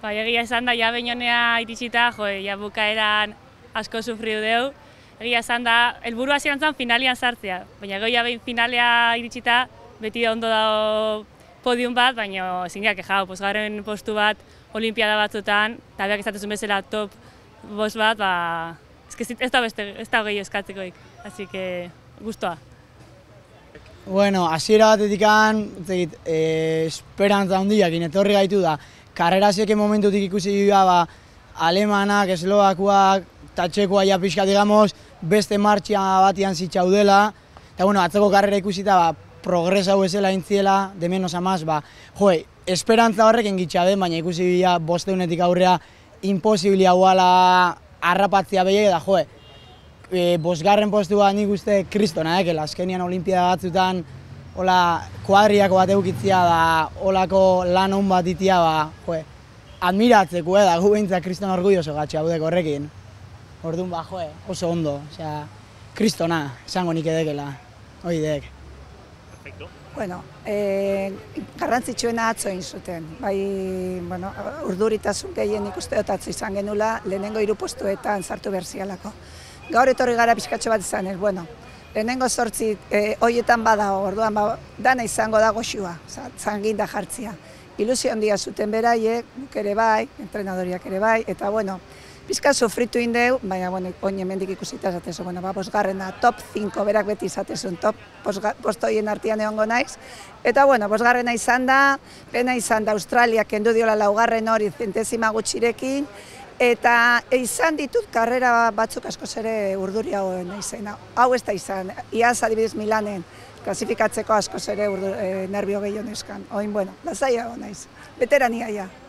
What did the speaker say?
Bai, egia esan da, ja Beñonea iritsita, ja bukaeran asko sufriu deu. Egia esan da, helburua hasieran zen finalian sartzea, baina gero ja finalea iritsita, beti ondo dago podium bat, baina ezin gara kexau, posgarren postu bat olimpiada batzutan, eta beak izatezun bezala top bost bat, ez da gehi eskatzekoik, así que gustoa. Bueno, hasiera batetikan, esperantza handiakin etorri gaitu da. Karrerasieken momentutik ikusi dira, alemanak, eslovakuak, eta txekoa ja pixka, digamos, beste martxia batian zitzaudela. Eta, bueno, atzeko karrera ikusita, progresa hau ezela intziela, de menos a más, esperantza horrek engitxa den, baina ikusi dira, bosteunetik aurrea, imposibilia guala harrapatzea behiek, da, bosgarren postua nik uste kristona, azkenian olimpiada batzutan kuadriako bat eukitzia da, olako lan hon bat itia, admiratzeko, da, gu behintzak kriston orgulloso gatxe haudek horrekin. Orduan, oso ondo, kristona, esango nik edekela, hori dek. Perfecto. Bueno, garrantzitsuena atzo egin zuten. Bai, urduritasun gehien ikuste dut atzo izan genula, lehenengo 3 postuetan sartu behar zialako. Gaur etorri gara pixkatxo bat izanez, lehenengo 8 horietan badago, orduan dana izango da goxua, zanginda jartzia. Ilusio handia zuten beraiek, guk ere bai, entrenadoriak ere bai, eta pixka sufritu indeu, baina oin hemendik ikusita esatezu, bosgarrena, top 5 berak beti izatezun, top postoien artean egongo naiz. Eta bosgarrena izan da, pena izan da Australia kendu diola laugarren hori zentezima gutxirekin, eta izan ditut karrera batzuk askoz ere urduri hauen izena. Hau ez da izan, iaz adibidez Milanen klasifikatzeko askoz ere nerbio gehiago neskan. Oin, lasai hau naiz, veterania ja.